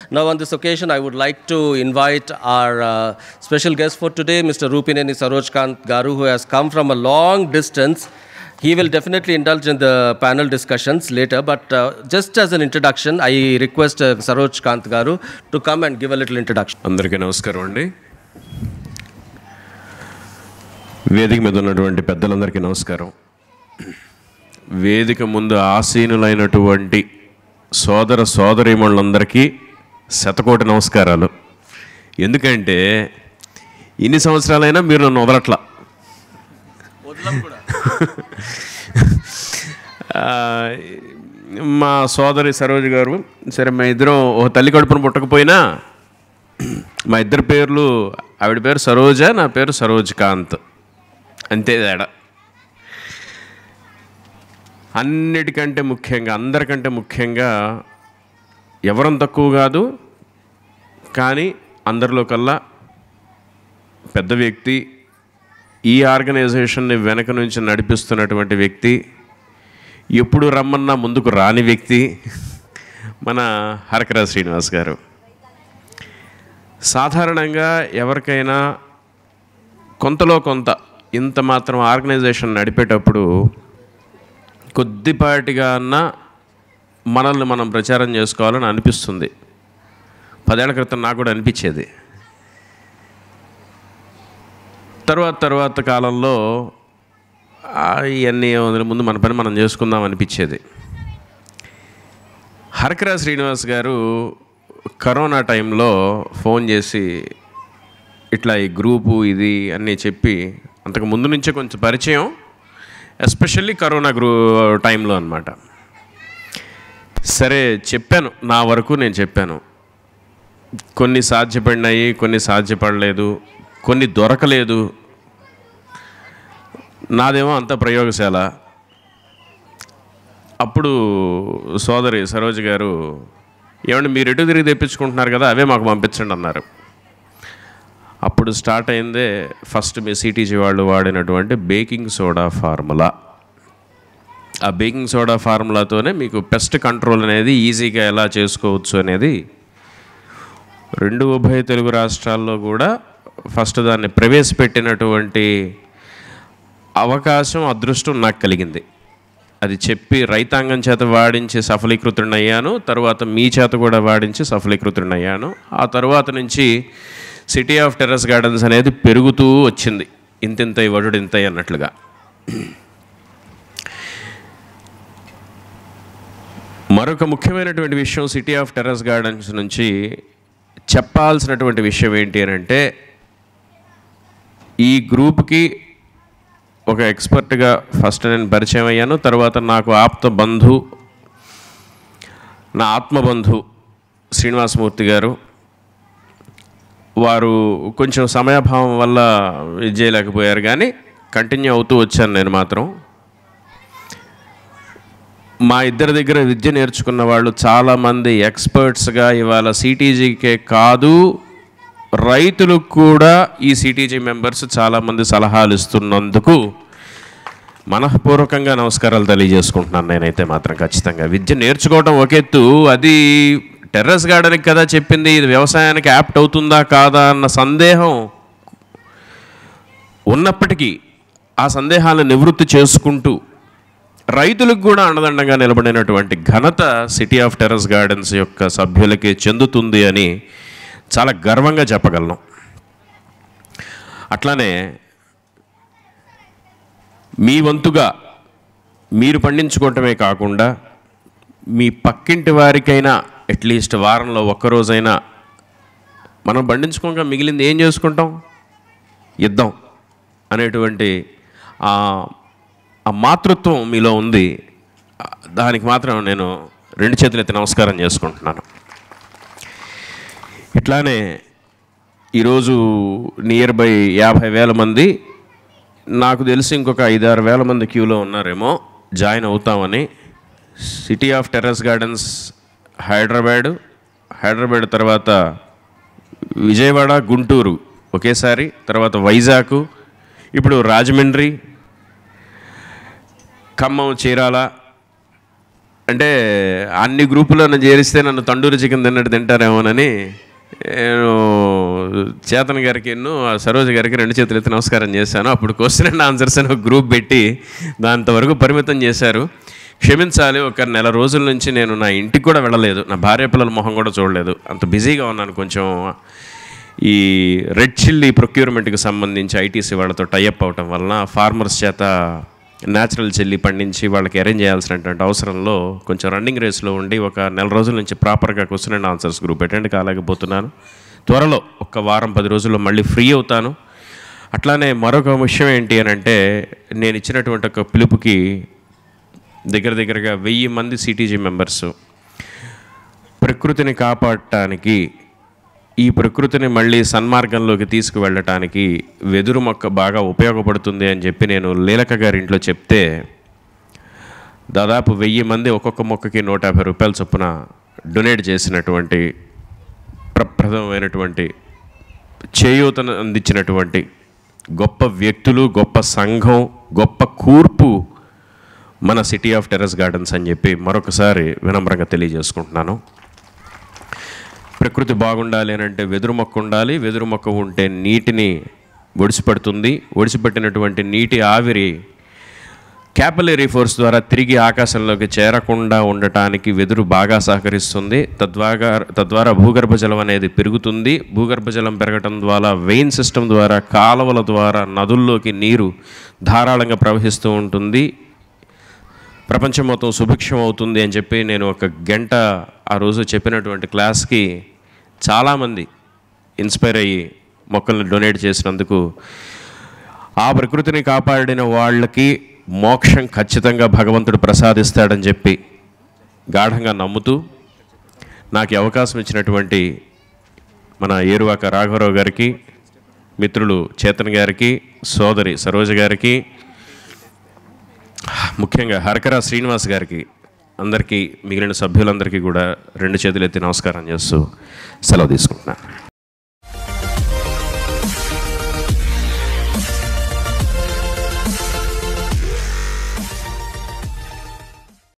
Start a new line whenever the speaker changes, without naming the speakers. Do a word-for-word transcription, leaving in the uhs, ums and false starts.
Now on this occasion, I would like to invite our uh, special guest for today, Mister Rupineni Sarojkant Garu, who has come from a long distance. He will definitely indulge in the panel discussions later, but uh, just as an introduction, I request uh, Sarojkant Garu to come and give a little introduction.
అందరికీ నమస్కారం అండి. వేదిక మీద ఉన్నటువంటి పెద్దలందరికీ నమస్కారం. వేదిక ముందు ఆసీనులైనటువంటి సోదర సోదరీమణులందరికీ శతకోటి నమస్కారాలు. ఎందుకంటే ఇన్ని సంవత్సరాలైనా మీరు నన్ను వదలట్లా. మా సోదరి సరోజ్ గారు, సరే మా ఇద్దరం ఓ తల్లి కడుపును పుట్టకపోయినా మా ఇద్దరి పేర్లు, ఆవిడ పేరు సరోజ, నా పేరు సరోజ్కాంత్, అంతే తేడా. అన్నిటికంటే ముఖ్యంగా, అందరికంటే ముఖ్యంగా ఎవరం తక్కువ కాదు, కానీ అందరిలో కల్లా పెద్ద వ్యక్తి, ఈ ఆర్గనైజేషన్ని వెనక నుంచి నడిపిస్తున్నటువంటి వ్యక్తి, ఎప్పుడు రమ్మన్నా ముందుకు రాని వ్యక్తి మన హరకరాజ్ శ్రీనివాస్ గారు. సాధారణంగా ఎవరికైనా కొంతలో కొంత ఇంత మాత్రం ఆర్గనైజేషన్ నడిపేటప్పుడు కొద్దిపాటిగా అన్న మనల్ని మనం ప్రచారం చేసుకోవాలని అనిపిస్తుంది. పదేళ్ల క్రితం నాకు కూడా అనిపించేది. తర్వాత తర్వాత కాలంలో ఇవన్నీ ముందు మన పని మనం చేసుకుందాం అనిపించేది. హరకరాజ్ శ్రీనివాస్ గారు కరోనా టైంలో ఫోన్ చేసి ఇట్లా ఈ గ్రూపు ఇది అన్నీ చెప్పి, అంతకు ముందు నుంచే కొంచెం పరిచయం, ఎస్పెషల్లీ కరోనా గ్రూ టైంలో అన్నమాట. సరే చెప్పాను, నా వరకు నేను చెప్పాను. కొన్ని సాధ్యపడినాయి, కొన్ని సాధ్యపడలేదు, కొన్ని దొరకలేదు. నాదేమో అంత ప్రయోగశాల. అప్పుడు సోదరి సరోజ్ గారు, ఏమంటే మీరు ఎటు తిరిగి తెప్పించుకుంటున్నారు కదా, అవే మాకు పంపించండి అన్నారు. అప్పుడు స్టార్ట్ అయిందే ఫస్ట్ మీ సిటీజీ వాళ్ళు వాడినటువంటి బేకింగ్ సోడా ఫార్ములా. ఆ బేకింగ్ సోడా ఫార్ములాతోనే మీకు పెస్ట్ కంట్రోల్ అనేది ఈజీగా ఎలా చేసుకోవచ్చు అనేది రెండు ఉభయ తెలుగు రాష్ట్రాల్లో కూడా ఫస్ట్ దాన్ని ప్రవేశపెట్టినటువంటి అవకాశం, అదృష్టం నాకు కలిగింది. అది చెప్పి రైతాంగం చేత వాడించి సఫలీకృతుడినయ్యాను. తర్వాత మీ చేత కూడా వాడించి సఫలీకృతుడినయ్యాను. ఆ తర్వాత నుంచి సిటీ ఆఫ్ టెర్రస్ గార్డెన్స్ అనేది పెరుగుతూ వచ్చింది, ఇంతింతై వడుడింతై అన్నట్లుగా. మరొక ముఖ్యమైనటువంటి విషయం సిటీ ఆఫ్ టెర్రస్ గార్డెన్స్ నుంచి చెప్పాల్సినటువంటి విషయం ఏంటి అని అంటే, ఈ గ్రూప్కి ఒక ఎక్స్పర్ట్గా ఫస్ట్ నేను పరిచయం అయ్యాను. తర్వాత నాకు ఆప్త బంధు, నా ఆత్మబంధు శ్రీనివాసమూర్తి గారు, వారు కొంచెం సమయాభావం వల్ల ఇది చేయలేకపోయారు, కానీ కంటిన్యూ అవుతూ వచ్చాను నేను మాత్రం. మా ఇద్దరి దగ్గర విద్య నేర్చుకున్న వాళ్ళు చాలామంది ఎక్స్పర్ట్స్గా ఇవాళ సిటీజీకే కాదు, రైతులకు కూడా ఈ సిటీజీ మెంబర్స్ చాలామంది సలహాలు ఇస్తున్నందుకు మనఃపూర్వకంగా నమస్కారాలు తెలియజేసుకుంటున్నాను. నేనైతే మాత్రం ఖచ్చితంగా విద్య నేర్చుకోవటం ఒక ఎత్తు, అది టెర్రస్ గార్డెన్కి కదా చెప్పింది, ఇది వ్యవసాయానికి యాప్ట్ అవుతుందా కాదా అన్న సందేహం ఉన్నప్పటికీ ఆ సందేహాలను నివృత్తి చేసుకుంటూ రైతులకు కూడా అండదండంగా నిలబడినటువంటి ఘనత సిటీ ఆఫ్ టెర్రస్ గార్డెన్స్ యొక్క సభ్యులకే చెందుతుంది అని చాలా గర్వంగా చెప్పగలను. అట్లానే మీ వంతుగా మీరు పండించుకోవటమే కాకుండా మీ పక్కింటి వారికైనా అట్లీస్ట్ వారంలో ఒక్కరోజైనా మనం పండించుకోక మిగిలింది ఏం చేసుకుంటాం, ఇద్దాం అనేటువంటి ఆ మాతృత్వం మీలో ఉంది. దానికి మాత్రం నేను రెండు చేతులెత్తి నమస్కారం చేసుకుంటున్నాను. ఇట్లానే ఈరోజు నియర్ బై యాభై వేల మంది, నాకు తెలిసి ఇంకొక ఐదారు వేల మంది క్యూలో ఉన్నారేమో జాయిన్ అవుతామని. City of terrace gardens Hyderabad, Hyderabad తర్వాత విజయవాడ, గుంటూరు ఒకేసారి, తర్వాత వైజాగ్, ఇప్పుడు రాజమండ్రి, ఖమ్మం, చీరాల, అంటే అన్ని గ్రూపులను చేరిస్తే నన్ను తండూరి చికెన్ తిన్నట్టు తింటారేమోనని నేను చేతన్ గారికి ఎన్నో సరోజ గారికి రెండు చేతులు ఎత్తి నమస్కారం చేశాను. అప్పుడు క్వశ్చన్ అండ్ ఆన్సర్స్ అని ఒక గ్రూప్ పెట్టి దాంతవరకు పరిమితం చేశారు. క్షమించాలి, ఒక నెల రోజుల నుంచి నేను నా ఇంటికి కూడా వెళ్ళలేదు, నా భార్య పిల్లల మొహం కూడా చూడలేదు, అంత బిజీగా ఉన్నాను. కొంచెం ఈ రెడ్ చిల్లీ ప్రొక్యూర్మెంట్కి సంబంధించి ఐటీసీ వాళ్ళతో టైఅప్ అవటం వలన ఫార్మర్స్ చేత న్యాచురల్ చిల్లీ పండించి వాళ్ళకి అరేంజ్ చేయాల్సినటువంటి అవసరంలో కొంచెం రన్నింగ్ రేస్లో ఉండి ఒక నెల రోజుల నుంచి ప్రాపర్గా question and answers group attend కాలేకపోతున్నాను. త్వరలో ఒక వారం పది రోజుల్లో మళ్ళీ ఫ్రీ అవుతాను. అట్లానే మరొక విషయం ఏంటి అని అంటే, నేను ఇచ్చినటువంటి ఒక పిలుపుకి దగ్గర దగ్గరగా వెయ్యి మంది సిటీజీ మెంబర్సు ప్రకృతిని కాపాడటానికి, ఈ ప్రకృతిని మళ్ళీ సన్మార్గంలోకి తీసుకువెళ్ళటానికి వెదురు మొక్క బాగా ఉపయోగపడుతుంది అని చెప్పి నేను లీలక గారి ఇంట్లో చెప్తే, దాదాపు వెయ్యి మంది ఒక్కొక్క మొక్కకి నూట యాభై రూపాయల చొప్పున డొనేట్ చేసినటువంటి ప్రప్రదమైనటువంటి చేయూతను అందించినటువంటి గొప్ప వ్యక్తులు, గొప్ప సంఘం, గొప్ప కూర్పు మన సిటీ ఆఫ్ టెర్రస్ గార్డెన్స్ అని చెప్పి మరొకసారి వినమ్రంగా తెలియజేసుకుంటున్నాను. ప్రకృతి బాగుండాలి అని అంటే వెదురు మొక్క ఉండాలి. వెదురు మొక్క ఉంటే నీటిని ఒడిసిపడుతుంది. ఒడిసిపట్టినటువంటి నీటి ఆవిరి క్యాపిలరీ ఫోర్స్ ద్వారా తిరిగి ఆకాశంలోకి చేరకుండా ఉండటానికి వెదురు బాగా సహకరిస్తుంది. తద్వారా తద్వారా భూగర్భ జలం అనేది పెరుగుతుంది. భూగర్భ జలం పెరగటం ద్వారా వెయిన్ సిస్టమ్ ద్వారా, కాలువల ద్వారా నదుల్లోకి నీరు ధారాళంగా ప్రవహిస్తూ ఉంటుంది. ప్రపంచం మొత్తం సుభిక్షం అవుతుంది అని చెప్పి నేను ఒక గంట ఆ రోజు చెప్పినటువంటి క్లాస్కి చాలామంది ఇన్స్పైర్ అయ్యి మొక్కల్ని డొనేట్ చేసినందుకు, ఆ ప్రకృతిని కాపాడిన వాళ్ళకి మోక్షం ఖచ్చితంగా భగవంతుడు ప్రసాదిస్తాడని చెప్పి గాఢంగా నమ్ముతూ, నాకు అవకాశం ఇచ్చినటువంటి మన ఏరువాక రాఘవరావు గారికి, మిత్రులు చేతన్ గారికి, సోదరి సరోజ గారికి, ముఖ్యంగా హరకరా శ్రీనివాస్ గారికి, అందరికీ, మిగిలిన సభ్యులందరికీ కూడా రెండు చేతులు ఎత్తి నమస్కారం చేస్తూ సెలవు తీసుకుంటున్నాను.